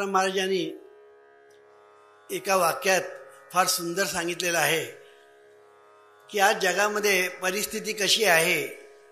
तुकाराम महाराजांनी एका वाक्यात फार सुंदर सांगितलेलं आहे की आज जगामध्ये परिस्थिती कशी आहे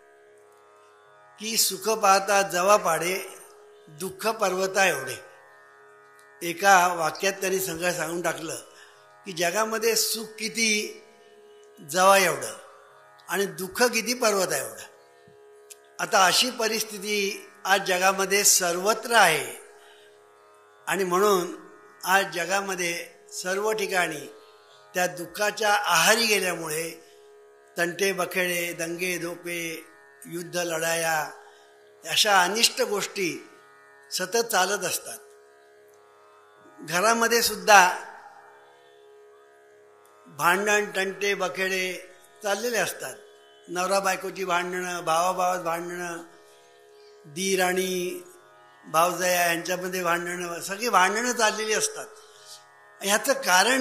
की सुख पाहता जवा पाडे, दुःख पर्वता एवढे. एका वाक्यात त्यांनी सगळं सांगून टाकलं की जगामध्ये सुख किती जवा एवढं आणि दुःख किती पर्वत एवढं. आता अशी परिस्थिती आज जगामध्ये सर्वत्र आहे आणि म्हणून आज जगामध्ये सर्व ठिकाणी त्या दुःखाच्या आहारी गेल्यामुळे तंटे बखेडे, दंगे धोपे, युद्ध लढाया अशा अनिष्ट गोष्टी सतत चालत असतात. घरामध्ये सुद्धा भांडण, तंटे बखेडे चाललेले असतात. नवरा बायकोची भांडणं, भावाभावात भांडणं, दीर आणि भावजया यांच्यामध्ये भांडणं, सगळी भांडणं चाललेली असतात. ह्याचं कारण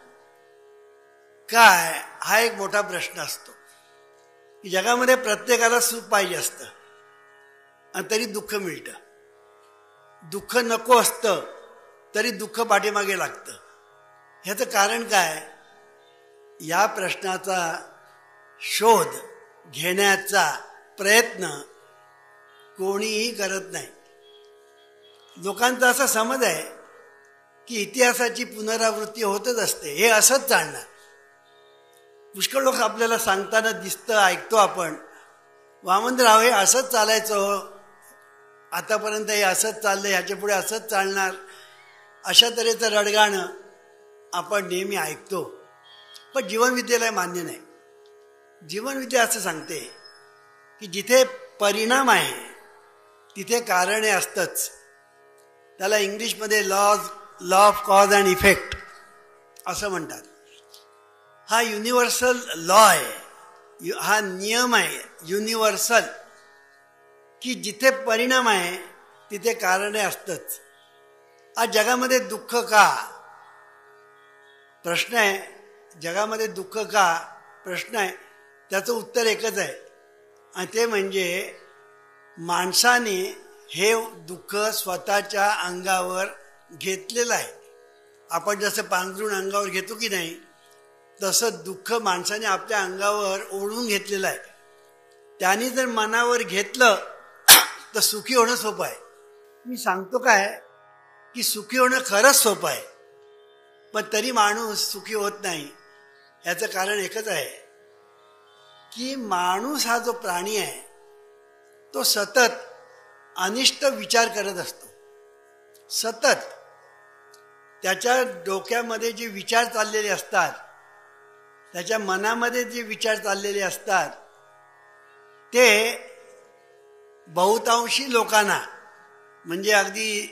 काय हा एक मोठा प्रश्न असतो की जगामध्ये प्रत्येकाला सुख पाहिजे असतं आणि तरी दुःख मिळतं. दुःख नको असतं तरी दुःख पाठीमागे लागतं. ह्याचं कारण काय? या प्रश्नाचा शोध घेण्याचा प्रयत्न कोणीही करत नाही. लोकांचा असा समज आहे की इतिहासाची पुनरावृत्ती होतच असते, हे असंच चालणार. पुष्कळ लोक आपल्याला सांगताना दिसतं, ऐकतो आपण, वामनराव हे असंच चालायचं, आतापर्यंत हे असंच चाललंय, ह्याच्या पुढे असंच चालणार, अशा तऱ्हेचं रडगाणं आपण नेहमी ऐकतो. पण जीवनविद्येला मान्य नाही. जीवनविद्या असं सांगते की जिथे परिणाम आहे तिथे कारणे असतंच. त्याला इंग्लिशमध्ये law of cause and effect असं म्हणतात. हा युनिव्हर्सल लॉ आहे, हा नियम आहे युनिव्हर्सल की जिथे परिणाम आहे तिथे कारणे असतंच. आज जगामध्ये दुःख का? प्रश्न आहे. जगामध्ये दुःख का प्रश्न आहे. त्याचं उत्तर एकच आहे आणि ते म्हणजे माणसाने हे दुःख स्वतःच्या अंगावर घेतलेलं आहे. आपण जसं पांघरून अंगावर घेतो की नाही, तसं दुःख माणसाने आपल्या अंगावर ओढून घेतलेलं आहे. त्याने जर मनावर घेतलं तर सुखी होणं सोपं आहे. मी सांगतो काय की सुखी होणं खरंच सोपं आहे, पण तरी माणूस सुखी होत नाही. याचं कारण एकच आहे की माणूस हा जो प्राणी आहे तो सतत अनिष्ट विचार करत असतो. सतत त्याच्या डोक्यामध्ये जे विचार चाललेले असतात, त्याच्या मनामध्ये जे विचार चाललेले असतात, ते बहुतांशी लोकांना म्हणजे अगदी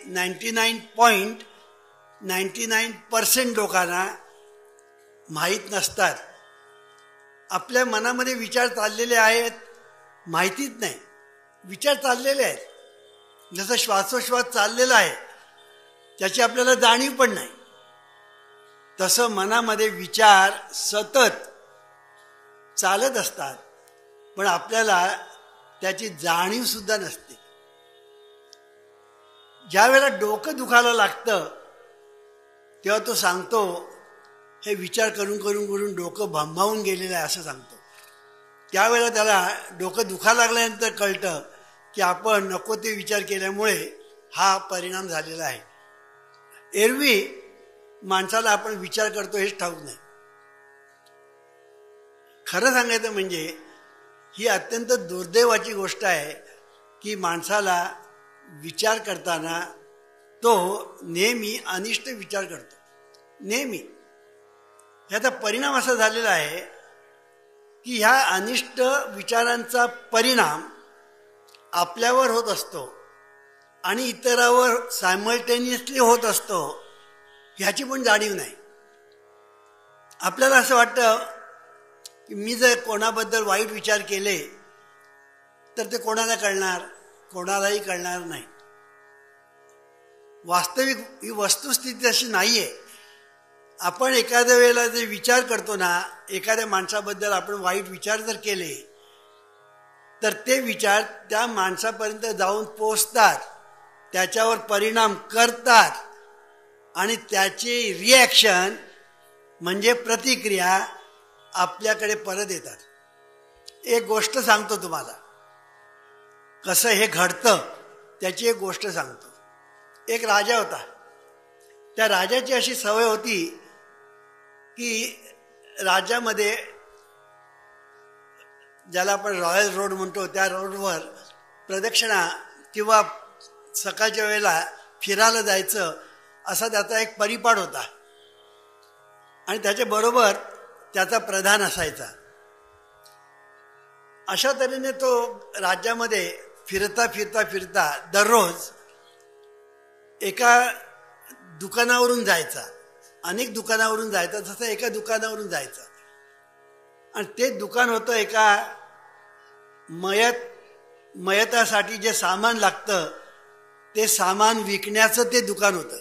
99.99% लोकांना माहीत नसतात. आपल्या मनामध्ये विचार चाललेले आहेत माहितीच नाही. विचार चाललेले आहेत, जसं श्वासोश्वास चाललेला आहे त्याची आपल्याला जाणीव पण नाही, तसं मनामध्ये विचार सतत चालत असतात पण आपल्याला त्याची जाणीव सुद्धा नसते. ज्या वेळेला डोकं दुखायला लागतं तेव्हा तो सांगतो हे विचार करून करून करून डोकं भांबावून गेलेलं आहे असं सांगतो. त्यावेळेला त्याला डोकं दुखायला लागल्यानंतर कळतं की आपण नको ते विचार केल्यामुळे हा परिणाम झालेला आहे. एरवी माणसाला आपण विचार करतो हेच ठाऊक नाही. खरं सांगायचं म्हणजे ही अत्यंत दुर्दैवाची गोष्ट आहे की माणसाला विचार करताना तो नेहमी अनिष्ट विचार करतो. नेहमी ह्याचा परिणाम असा झालेला आहे की ह्या अनिष्ट विचारांचा परिणाम आपल्यावर होत असतो आणि इतरावर सायमल्टेनियसली होत असतो, ह्याची पण जाणीव नाही. आपल्याला असं वाटतं की मी जर कोणाबद्दल वाईट विचार केले तर ते कोणाला कळणार? कोणालाही कळणार नाही. वास्तविक ही वस्तुस्थिती अशी नाही आहे. आपण एखाद्या वेळेला जे विचार करतो ना, एखाद्या माणसाबद्दल आपण वाईट विचार जर केले तर ते विचार त्या माणसापर्यंत जाऊन पोचतात, त्याच्यावर परिणाम करतात आणि त्याची रिॲक्शन म्हणजे प्रतिक्रिया आपल्याकडे परत येतात. एक गोष्ट सांगतो तुम्हाला, कसं हे घडतं त्याची एक गोष्ट सांगतो. एक राजा होता. त्या राजाची अशी सवय होती की राज्यामध्ये, ज्याला आपण रॉयल रोड म्हणतो, त्या रोडवर प्रदक्षिणा किंवा सकाळच्या वेळेला फिरायला जायचं असा त्याचा एक परिपाठ होता. आणि त्याच्याबरोबर त्याचा प्रधान असायचा. अशा तऱ्हेने तो राज्यामध्ये फिरता फिरता फिरता दररोज एका दुकानावरून जायचा, अनेक दुकानावरून जायचा, तसं एका दुकानावरून जायचा. आणि ते दुकान होतं एका मयतासाठी जे सामान लागतं ते सामान विकण्याचं ते दुकान होतं.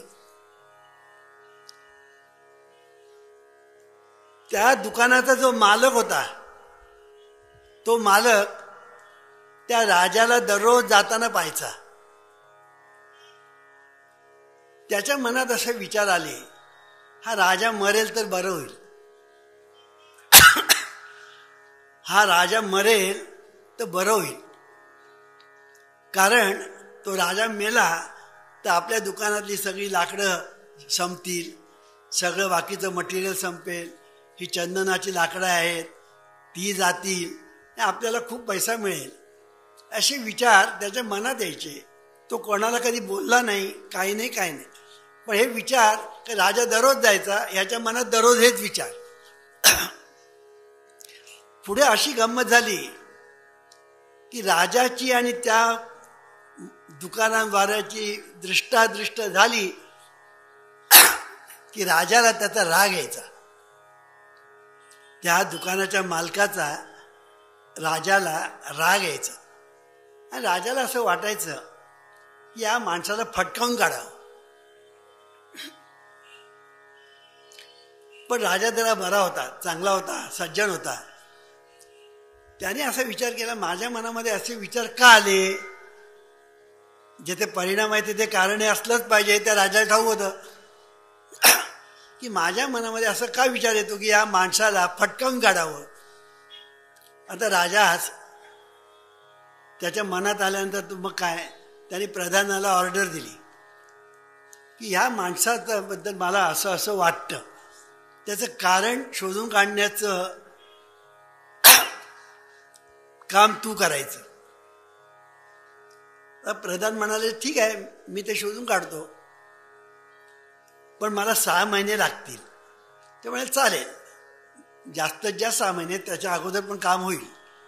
त्या दुकानाचा जो मालक होता, तो मालक त्या राजाला दररोज जाताना पाहायचा. त्याच्या मनात असे विचार आले, हा राजा मरेल तर बरं होईल, हा राजा मरेल तर बरं होईल. कारण तो राजा मेला तर आपल्या दुकानातली सगळी लाकडं संपतील, सगळं बाकीचं मटेरियल संपेल, ही चंदनाची लाकडं आहेत ती जातील, आपल्याला खूप पैसा मिळेल, असे विचार त्याच्या मनात यायचे. तो कोणाला कधी बोलला नाही, काही नाही, काही नाही. पण हे विचार राजा दररोज जायचा, ह्याच्या मनात दररोज हेच विचार. पुढे अशी गंमत झाली की राजाची आणि त्या दुकानदाराची दृष्टादृष्ट झाली की राजाला त्याचा राग यायचा. त्या दुकानाच्या मालकाचा राजाला राग यायचा. आणि राजाला असं वाटायचं की या माणसाला फटकावून काढावं. पण राजा जरा बरा होता, चांगला होता, सज्जन होता. त्याने असा विचार केला, माझ्या मनामध्ये असे विचार का आले, जेथे परिणाम आहे तिथे कारणे असलंच पाहिजे. त्या राजाला ठाऊक होतं की माझ्या मनामध्ये असं का विचार येतो की या माणसाला फटकावून काढावं. आता राजाच त्याच्या मनात आल्यानंतर मग काय, त्याने प्रधानाला ऑर्डर दिली की ह्या माणसाबद्दल मला असं असं वाटतं, त्याचं कारण शोधून काढण्याचं काम तू करायचं. प्रधान म्हणाले, ठीक आहे, मी ते शोधून काढतो, पण मला 6 महिने लागतील. ते म्हणाले चालेल, जास्तीत जास्त 6 महिने, त्याच्या अगोदर पण काम होईल.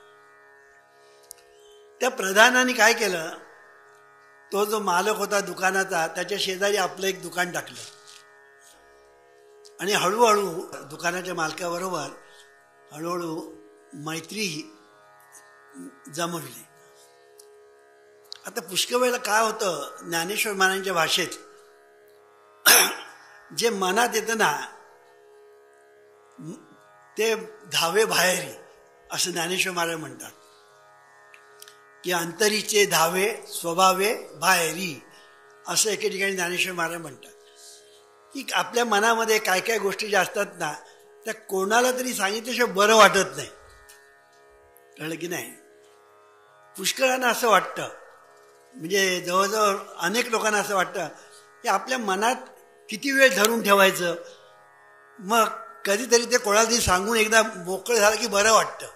त्या प्रधानाने काय केलं, तो जो मालक होता दुकानाचा त्याच्या शेजारी आपलं एक दुकान टाकलं आणि हळूहळू दुकानाच्या मालकाबरोबर हळूहळू मैत्री जमवली. आता पुष्कळ वेळेला काय होतं, ज्ञानेश्वर महाराजांच्या भाषेत जे मनात येतं ना ते धावे बाहेरी, असं ज्ञानेश्वर महाराज म्हणतात की अंतरीचे धावे स्वभावे बाहेरी, असं एके ठिकाणी ज्ञानेश्वर महाराज म्हणतात की आपल्या मनामध्ये काय काय गोष्टी ज्या असतात ना त्या कोणाला तरी सांगितल्याशिवाय बरं वाटत नाही. कळलं की नाही. पुष्कळांना असं वाटतं, म्हणजे जवळजवळ अनेक लोकांना असं वाटतं की आपल्या मनात किती वेळ धरून ठेवायचं, मग कधीतरी ते कोणाला तरी सांगून एकदा मोकळं झालं की बरं वाटतं.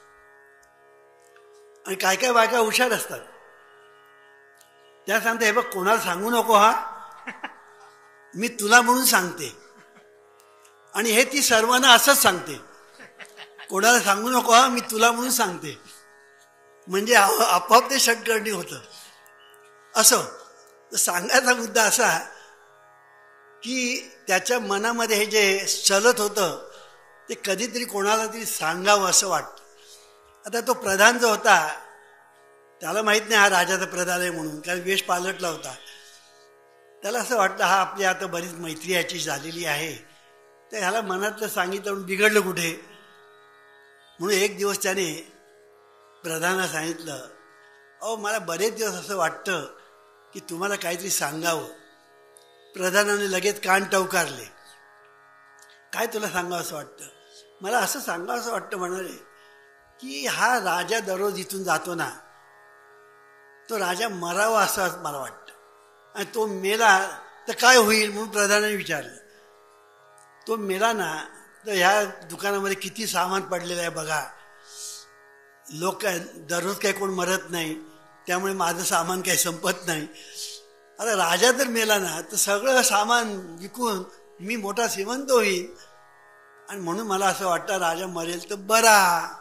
आणि काय काय बायका हुशार असतात, त्या सांगते, हे बघ कोणाला सांगू नको, हा मी तुला म्हणून सांगते. आणि हे ती सर्वांना असंच सांगते, कोणाला सांगू नको, हा मी तुला म्हणून सांगते. म्हणजे आपोआप ते षटकर्णी होतं. असं सांगायचा मुद्दा असा की त्याच्या मनामध्ये हे जे चलत होतं ते कधीतरी कोणाला तरी सांगावं असं वाटतं. आता तो प्रधान जो होता त्याला माहीत नाही हा राजाचा प्रधान आहे म्हणून, कारण वेश पालटला होता. त्याला असं वाटलं हा आपली आता बरीच मैत्री याची झालेली आहे, तर ह्याला मनातलं सांगितलं बिघडलं कुठे. म्हणून एक दिवस त्याने प्रधानाला सांगितलं, अहो मला बरेच दिवस असं वाटतं की तुम्हाला काहीतरी सांगावं, प्रधानाने लगेच कान टवकारले. काय तुला सांगावं असं वाटतं? मला असं सांगावं असं वाटतं म्हणाले की हा राजा दररोज इथून जातो ना, तो राजा मरावा असं मला वाटतं. आणि तो मेला तर काय होईल म्हणून प्रधानाने विचारलं. तो मेला ना तर ह्या दुकानामध्ये किती सामान पडलेलं आहे बघा. लोक काय दररोज काही कोण मरत नाही, त्यामुळे माझं सामान काही संपत नाही. आता राजा जर मेला ना तर सगळं सामान विकून मी मोठा श्रीमंत होईल. आणि म्हणून मला असं वाटतं राजा मरेल तर बरा.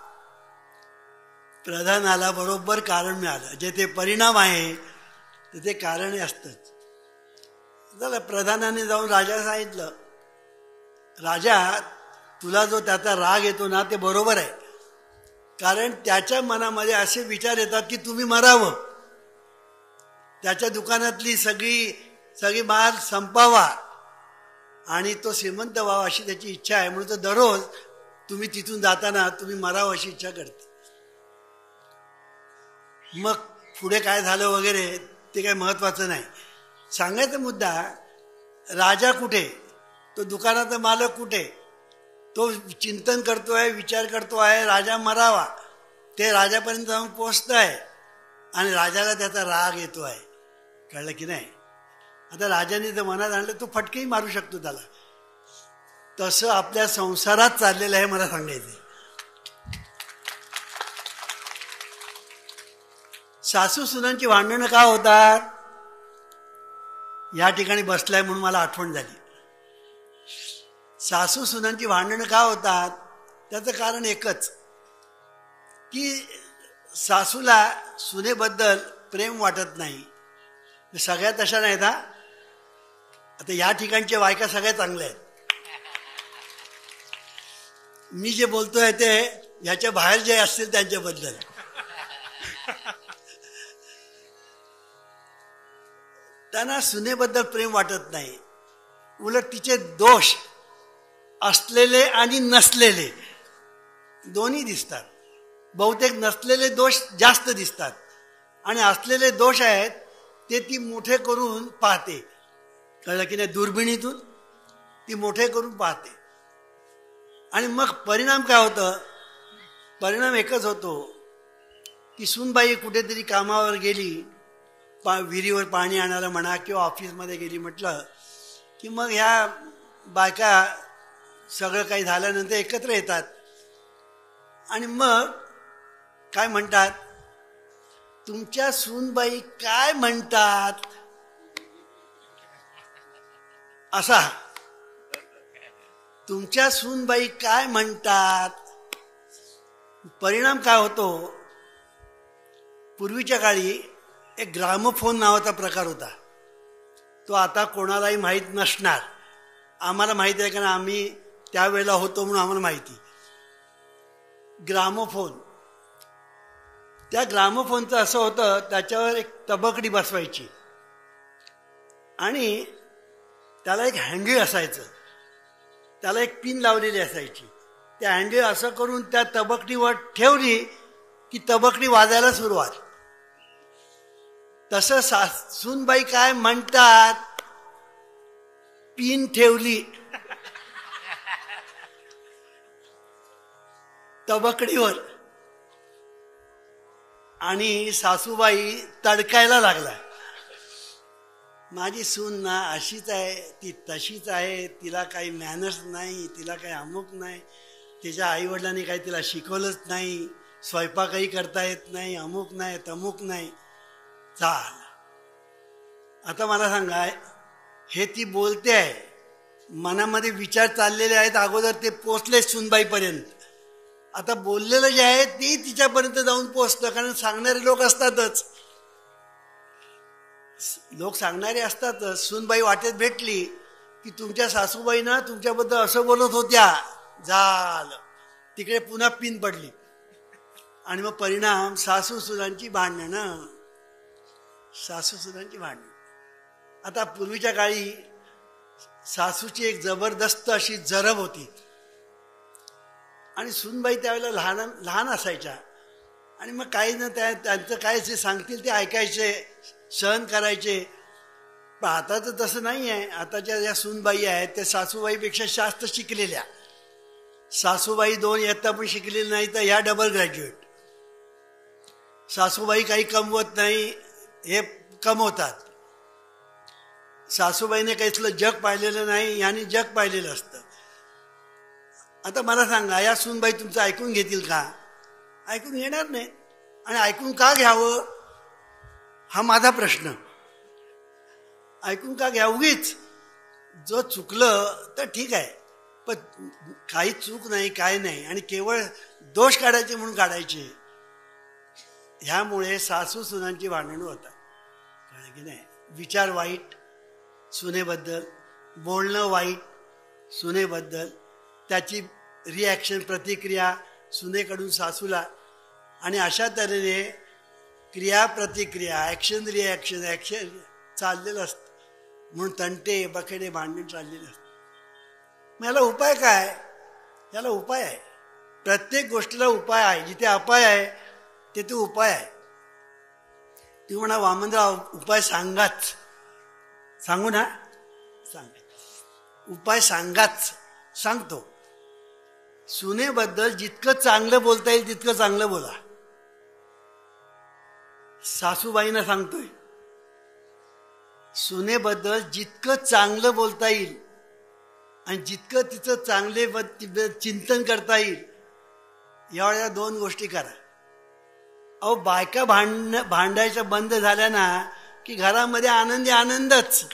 प्रधानाला बरोबर कारण मिळालं. जे ते परिणाम आहे तर ते कारणही असतंच. झालं, प्रधानाने जाऊन राजाला सांगितलं, राजा तुला जो त्याचा राग येतो ना ते बरोबर आहे. कारण त्याच्या मनामध्ये असे विचार येतात की तुम्ही मरावं, त्याच्या दुकानातली सगळी माल संपावा आणि तो श्रीमंत व्हावा अशी त्याची इच्छा आहे. म्हणून तो दररोज तुम्ही तिथून जाताना तुम्ही मरावं अशी इच्छा करते. मग पुढे काय झालं वगैरे ते काही महत्वाचं नाही. सांगायचा मुद्दा, राजा कुठे, तो दुकानाचा मालक कुठे, तो चिंतन करतोय, विचार करतो आहे राजा मरावा. ते राजापर्यंत जाऊन पोचत आहे आणि राजाला त्याचा राग येतो आहे. कळलं की नाही? आता राजाने जर मनात आणलं तो फटकेही मारू शकतो त्याला. तसं आपल्या संसारात चाललेलं आहे मला सांगायचं. सासू सुनांची भांडणं का होतात? या ठिकाणी बसलाय म्हणून मला आठवण झाली. सासू सुनांची भांडणं का होतात? त्याचं कारण एकच की सासूला सुनेबद्दल प्रेम वाटत नाही. सगळ्या तशा नाहीत हा. आता या ठिकाणच्या बायका सगळ्या चांगल्या आहेत. मी जे बोलतोय ते ह्याच्या बाहेर जे असतील त्यांच्याबद्दल. त्यांना सुनेबद्दल प्रेम वाटत नाही. उलट तिचे दोष असलेले आणि नसलेले दोन्ही दिसतात. बहुतेक नसलेले दोष जास्त दिसतात आणि असलेले दोष आहेत ते ती मोठे करून पाहते. कळलं की नाही? दुर्बिणीतून ती मोठे करून पाहते. आणि मग परिणाम काय होतं? परिणाम एकच होतो की सूनबाई कुठेतरी कामावर गेली, विहिरीवर पाणी आणायला म्हणा किंवा ऑफिसमध्ये गेली म्हटलं की मग ह्या बायका सगळं काही झाल्यानंतर एकत्र येतात आणि मग काय म्हणतात, तुमच्या सूनबाई काय म्हणतात असा. तुमच्या सूनबाई काय म्हणतात. परिणाम काय होतो? पूर्वीच्या काळी एक ग्रामोफोन नावाचा प्रकार होता. तो आता कोणालाही माहीत नसणार. आम्हाला माहिती आहे कारण आम्ही त्यावेळेला होतो म्हणून आम्हाला माहिती. ग्रामोफोन, त्या ग्रामोफोनचं असं होतं, त्याच्यावर एक तबकडी बसवायची आणि त्याला एक हँडल असायचं, त्याला एक पिन लावलेली असायची. त्या हँडल असं करून त्या तबकडीवर ठेवली की तबकडी वाजायला सुरुवात. तसं सूनबाई काय म्हणतात, पिन ठेवली तबकडीवर आणि सासूबाई तडकायला लागला. माझी सून ना अशीच आहे, ती तशीच आहे, तिला काही मॅनर्स नाही, तिला काही अमुक नाही, तिच्या आईवडिलांनी काही तिला शिकवलंच नाही, स्वयंपाकही करता येत नाही, अमुक नाही तमुक नाही. चाल, आता मला सांगा, हे ती बोलते आहे, मनामध्ये विचार चाललेले आहेत, अगोदर ते पोचले सूनबाईपर्यंत. आता बोललेलं जे आहे ते तिच्यापर्यंत जाऊन पोचतं, कारण सांगणारे लोक असतातच. लोक सांगणारे असतातच. सूनबाई वाटेत भेटली की तुमच्या सासूबाई ना तुमच्याबद्दल असं बोलत होत्या, झालं, तिकडे पुन्हा पिन पडली. आणि मग परिणाम सासू सुनांची भांडणं. सासू सुनांची भांडणं. आता पूर्वीच्या काळी सासूची एक जबरदस्त अशी जरब होती आणि सूनबाई त्यावेळेला लहान असायच्या आणि मग काही ना त्यांचं काय जे सांगतील ते ऐकायचे, सहन करायचे. पण आता तर तसं नाही आहे. आताच्या ज्या सूनबाई आहेत त्या सासूबाईपेक्षा जास्त शिकलेल्या. सासूबाई 2 इयत्ता पण शिकलेल्या नाही तर ह्या डबल ग्रॅज्युएट. सासूबाई काही कमवत नाही, हे कमवतात. सासूबाईने काहीतलं जग पाहिलेलं नाही, ह्याने जग पाहिलेलं असतं. आता मला सांगा, या सूनबाई तुमचं ऐकून घेतील का? ऐकून घेणार नाही. आणि ऐकून का घ्यावं हा माझा प्रश्न. ऐकून का घ्या? उगीच जो चुकलं तर ठीक आहे, पण काही चूक नाही, काय नाही, आणि केवळ दोष काढायचे म्हणून काढायचे. ह्यामुळे सासू सुनांची भांडणं होतात. कळलं की नाही? विचार वाईट सुनेबद्दल, बोलणं वाईट सुनेबद्दल, त्याची रिॲक्शन प्रतिक्रिया सुनेकडून सासूला, आणि अशा तऱ्हेने क्रिया प्रतिक्रिया, ॲक्शन रिॲक्शन चाललेलं असतं. म्हणून तंटे बखेडे भांडण चाललेलं असतं. मग याला उपाय काय? याला उपाय आहे. प्रत्येक गोष्टीला उपाय आहे. जिथे अपाय आहे तिथे उपाय आहे. तुम्ही म्हणा वामनराव उपाय सांगाच. सांगू ना? सांगा. उपाय सांगाच. सांगतो. सुनेबद्दल जितकं चांगलं बोलता येईल तितकं चांगलं बोला. सासूबाईंना सांगतोय, सुनेबद्दल जितकं चांगलं बोलता येईल आणि जितकं तिचं चांगले चिंतन करता येईल, यावेळेला 2 गोष्टी करा. अहो, बायका भांडायचं बंद झाल्या ना की घरामध्ये आनंदी आनंदच.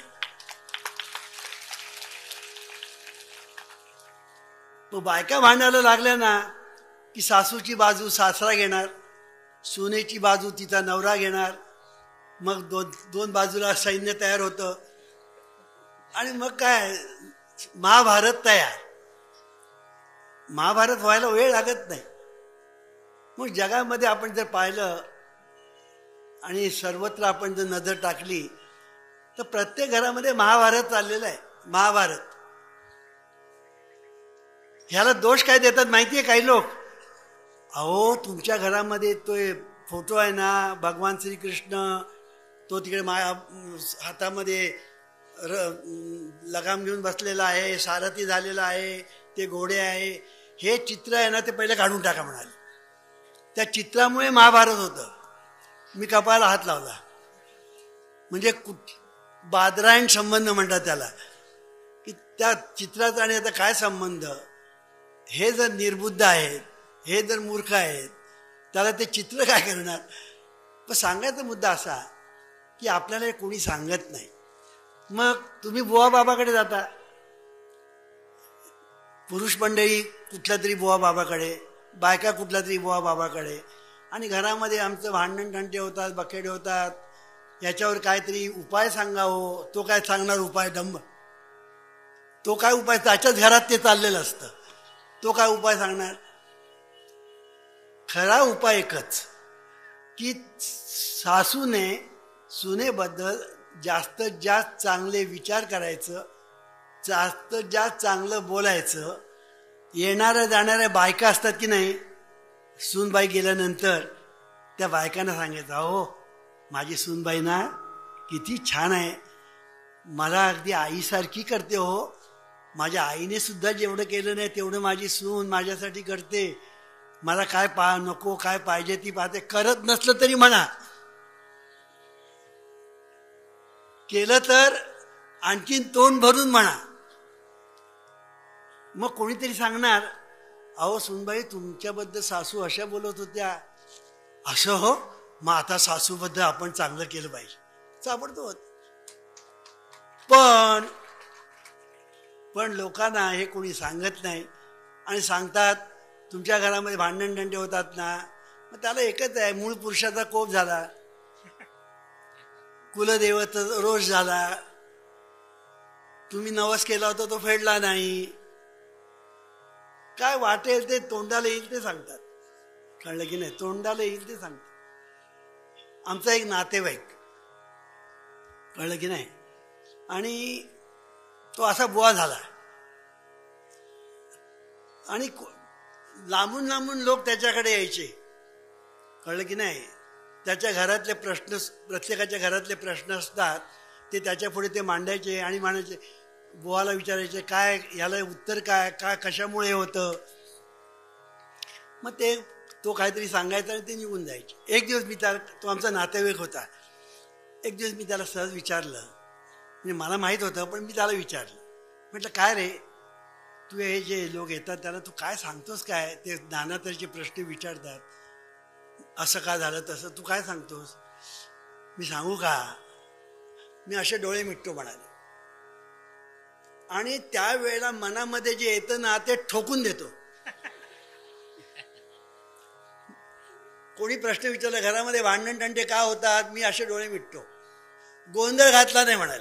तो बायका भांडायला लागल्या ना की सासूची बाजू सासरा घेणार, सुनेची बाजू तिचा नवरा घेणार. मग दोन बाजूला सैन्य तयार होतं आणि मग काय महाभारत तयार. महाभारत व्हायला वेळ लागत नाही. मग जगामध्ये आपण जर पाहिलं आणि सर्वत्र आपण जर नजर टाकली तर प्रत्येक घरामध्ये महाभारत चाललेलं आहे. महाभारत. ह्याला दोष काय देतात माहितीये काही लोक? अहो, तुमच्या घरामध्ये तो फोटो आहे ना भगवान श्रीकृष्ण, तो तिकडे हातामध्ये लगाम घेऊन बसलेला आहे, सारथी झालेला आहे, ते घोडे आहे, हे चित्र आहे ना ते पहिले काढून टाका म्हणाले. त्या चित्रामुळे महाभारत होतं. मी कपाळाला हात लावला. म्हणजे बादरायण संबंध म्हणतात त्याला, की त्या चित्राचा आणि आता काय संबंध. हे जर निर्बुद्ध आहेत, हे जर मूर्ख आहेत, त्याला ते चित्र काय करणार. पण सांगायचा मुद्दा असा की आपल्याला कोणी सांगत नाही. मग तुम्ही बुवा बाबाकडे जाता, पुरुष मंडळी कुठल्या तरी बुवा बाबाकडे, बायका कुठल्या तरी बुवा बाबाकडे, आणि घरामध्ये आमचं भांडण टंटे होतात, बखेडे होतात. याच्यावर काहीतरी उपाय सांगावं. तो काय सांगणार उपाय? डंब. तो काय उपाय? त्याच्याच घरात ते चाललेलं असतं. तो काय उपाय सांगणार? खरा उपाय एकच की सासूने सुनेबद्दल जास्तीत जास्त चांगले विचार करायचं, जास्तीत जास्त चांगलं बोलायचं. येणाऱ्या जाणाऱ्या बायका असतात की नाही, सूनबाई गेल्यानंतर त्या बायकांना सांगायचं, अहो माझी सूनबाई ना किती छान आहे, मला अगदी आईसारखी करते हो. माझ्या आईने सुद्धा जेवढं केलं नाही तेवढं माझी सून माझ्यासाठी करते. मला काय नको, काय पाहिजे ती पाहते. करत नसलं तरी म्हणा, केलं तर आणखीन तोंड भरून म्हणा. मग कोणीतरी सांगणार, अहो सुनबाई तुमच्याबद्दल सासू अशा बोलत होत्या. असं हो, मग आता सासूबद्दल आपण चांगलं केलं पाहिजे. सापडतो. पण लोकांना हे कोणी सांगत नाही. आणि सांगतात तुमच्या घरामध्ये भांडण टंटे होतात ना, मग त्याला एकच आहे, मूळ पुरुषाचा कोप झाला, कुलदेवता रोष झाला, तुम्ही नवस केला होता तो फेडला नाही. काय वाटेल ते तोंडाला येईल ते सांगतात. कळलं की नाही? तोंडाला येईल ते सांगतात. आमचा एक नातेवाईक, कळलं की नाही, आणि तो असा बुवा झाला. आणि लांबून लांबून लोक त्याच्याकडे यायचे. कळलं की नाही? त्याच्या घरातले प्रश्न, प्रत्येकाच्या घरातले प्रश्न असतात. ते त्याच्या पुढे ते मांडायचे आणि म्हणायचे, बुवाला विचारायचे काय याला उत्तर काय, काय कशामुळे होतं. मग ते तो काहीतरी सांगायचा आणि ते निघून जायचे. एक दिवस मी तो आमचा नातेवाईक होता. एक दिवस मी त्याला सहज विचारलं, म्हणजे मला माहीत होतं पण मी त्याला विचारलं, म्हटलं काय रे तू हे जे लोक येतात त्याला तू काय सांगतोस काय, ते नाना तऱ्हेचे प्रश्न विचारतात, असं का झालं तसं तू काय सांगतोस. मी सांगू का, मी असे डोळे मिटतो म्हणाले आणि त्यावेळेला मनामध्ये जे येतं ना ते ठोकून देतो. कोणी प्रश्न विचारला घरामध्ये भांडण टंटे का होतात, मी असे डोळे मिटतो. गोंधळ घातला नाही म्हणाले.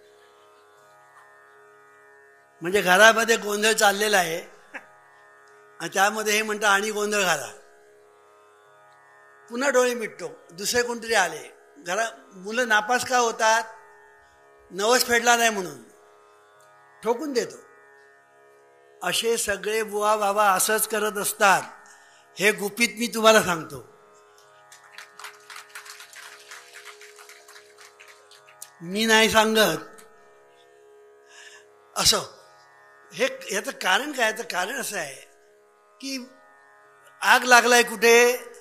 म्हणजे घरामध्ये गोंधळ चाललेला आहे आणि त्यामध्ये हे म्हणतात आणि गोंधळ घाला. पुन्हा डोळे मिटतो. दुसरे कोणतरी आले मुलं नापास का होतात, नवस फेडला नाही म्हणून, ठोकून देतो. असे सगळे बुवा बाबा असंच करत असतात. हे गुपित मी तुम्हाला सांगतो. मी नाही सांगत असं. हे याचं कारण काय, याचं कारण असं आहे की आग लागलाय कुठे,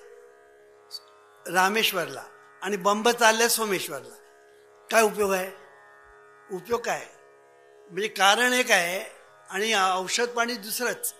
रामेश्वरला, आणि बंब चाललाय सोमेश्वरला. काय उपयोग आहे, उपयोग काय, म्हणजे कारण एक आहे आणि औषध पाणी दुसरंच.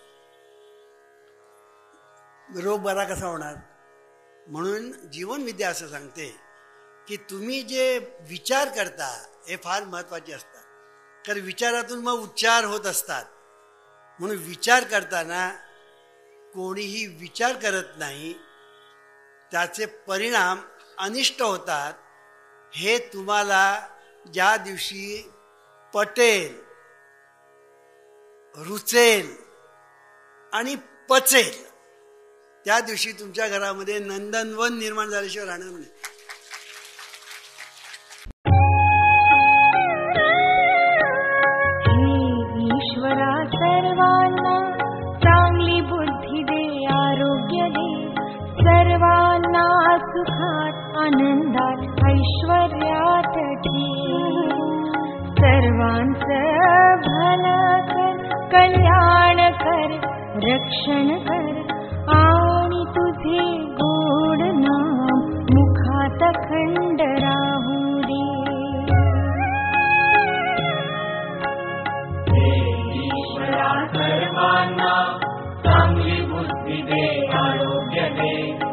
रोग बरा कसा होणार. म्हणून जीवनविद्या असं सांगते की तुम्ही जे विचार करता हे फार महत्त्वाचे असतात, कारण विचारातून मग उच्चार होत असतात. म्हणून विचार करताना कोणीही विचार करत नाही, त्याचे परिणाम अनिष्ट होतात. हे तुम्हाला ज्या दिवशी पटेल, रुचेल आणि पचेल त्या दिवशी तुमच्या घरामध्ये नंदनवन निर्माण झाल्याशिवाय राहणार नाही. ईश्वरा सर्वांना चांगली बुद्धी दे, आरोग्य दे, सर्वांना सुखात आनंदात ऐश्वर्यात ठेव. सर्वांचं भलं कर, कल्याण कर, रक्षण कर आणि तुझे गोड नाम मुखात खंड राहू दे. ईश्वरा सर्वांना चांगली बुद्धी दे, आरोग्य दे,